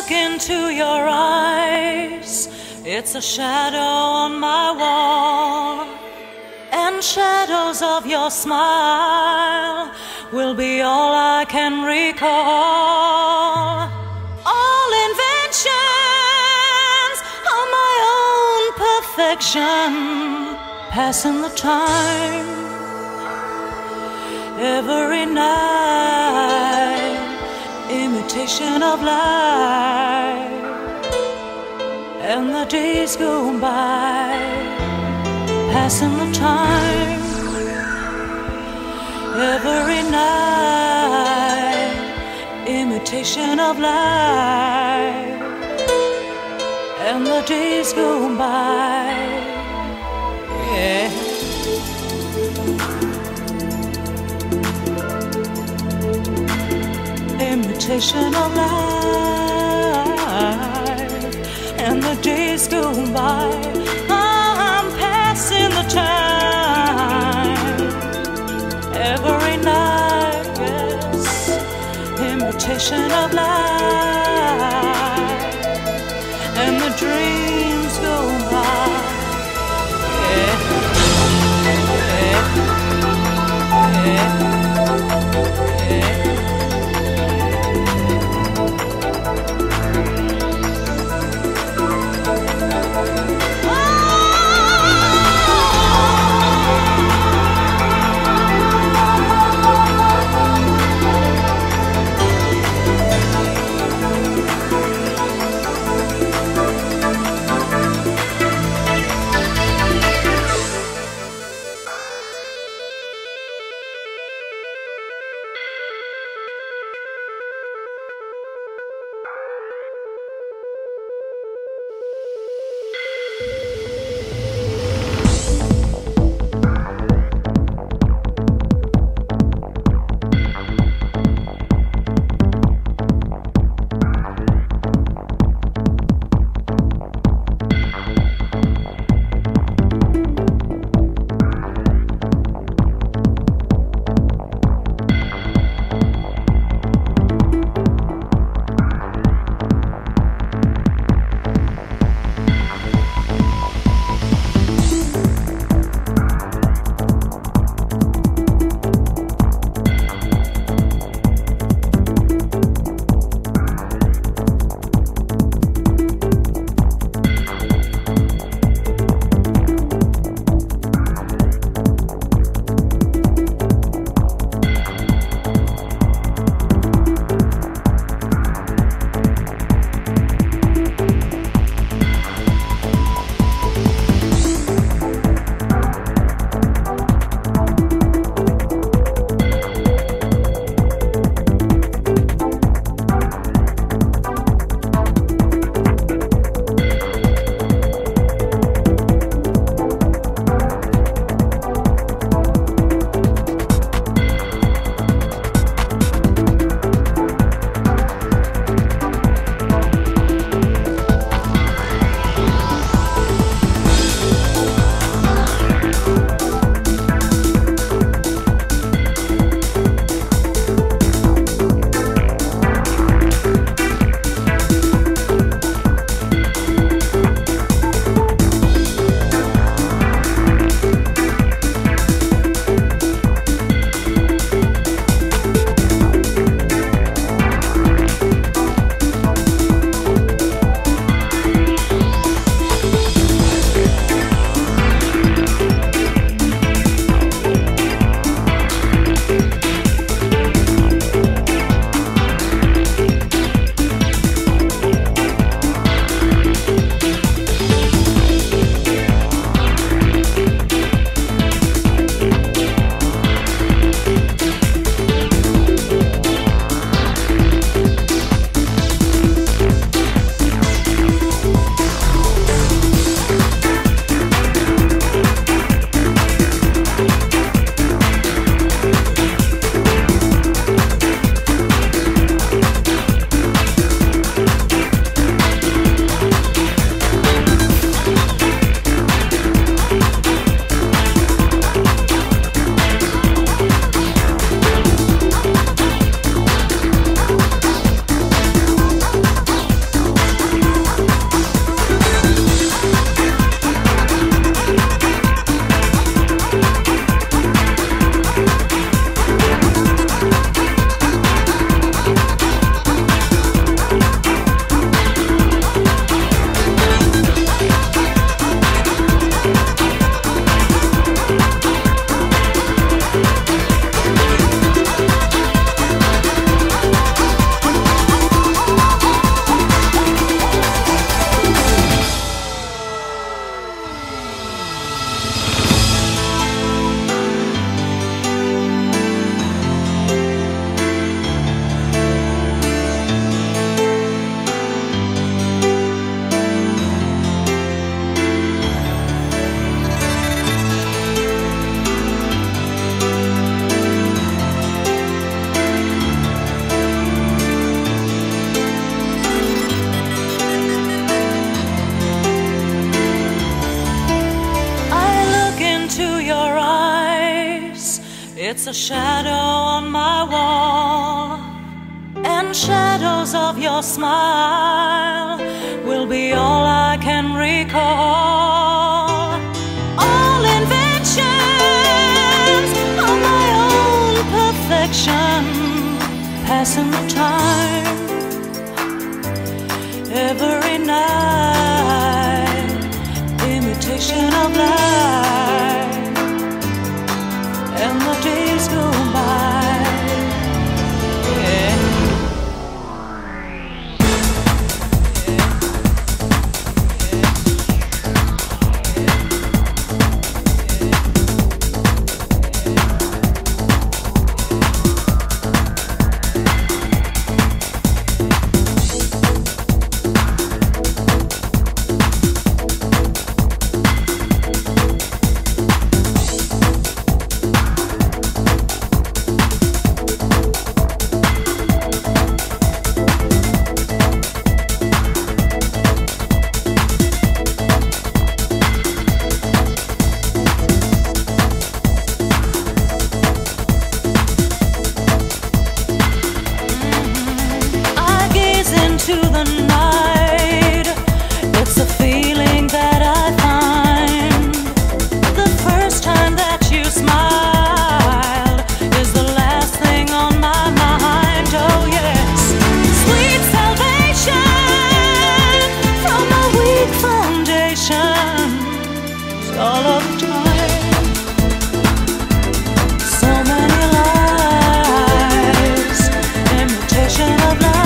look into your eyes, it's a shadow on my wall, and shadows of your smile will be all I can recall. All inventions are my own perfection, passing the time every night, imitation of life, and the days go by, passing the time every night, imitation of life, and the days go by. Yeah. Imitation of life, and the days go by. I'm passing the time every night, yes. Imitation of life, and the dreams go by. Yeah. Yeah. Yeah. Yeah. It's a shadow on my wall, and shadows of your smile will be all I can recall. All inventions of my own perfection, passing the time every night, imitation of life, and the days go by. To the night, it's a feeling that I find. The first time that you smiled is the last thing on my mind. Oh yes, sweet salvation from a weak foundation. It's all of time, so many lies, imitation of life.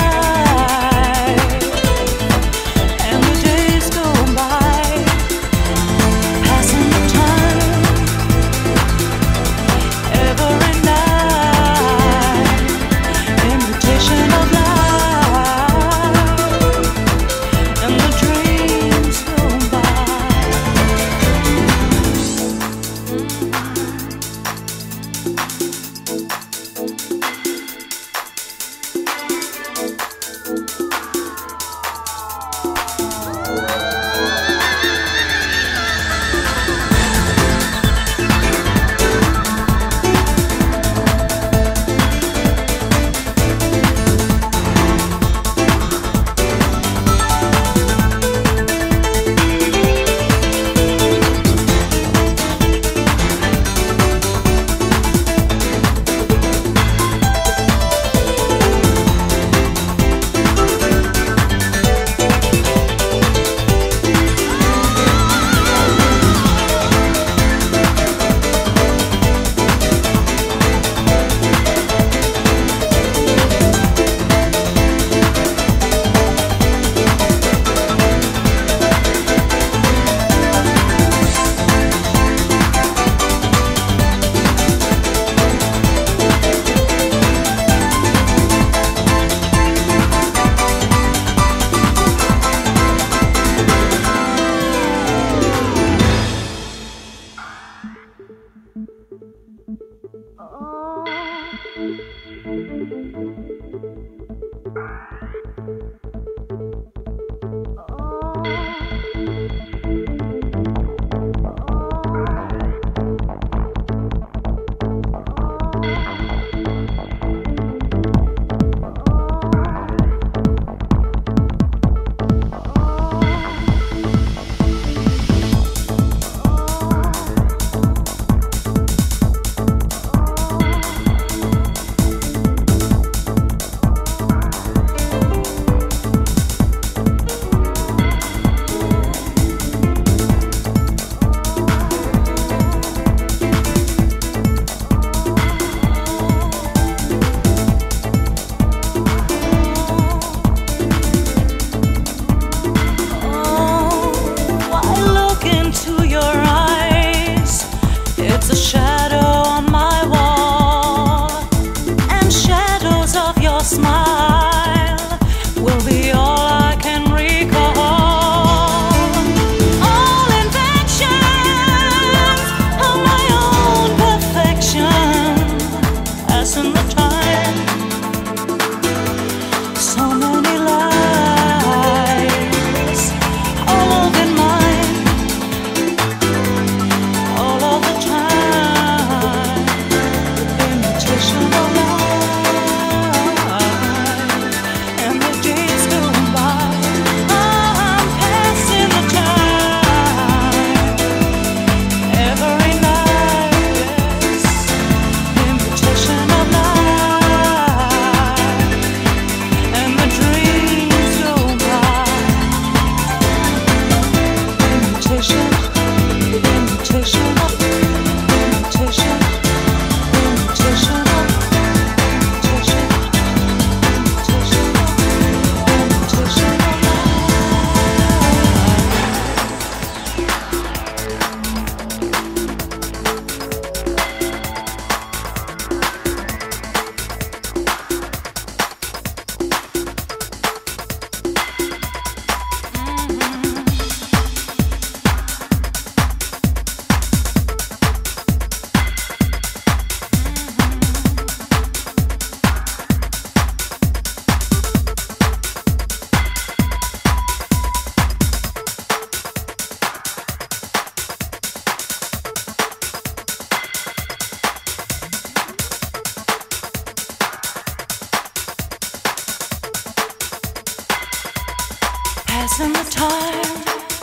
passing the time.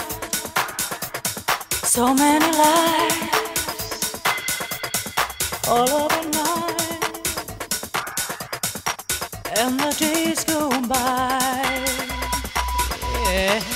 So many lives, all overnight, and the days go by. Yeah.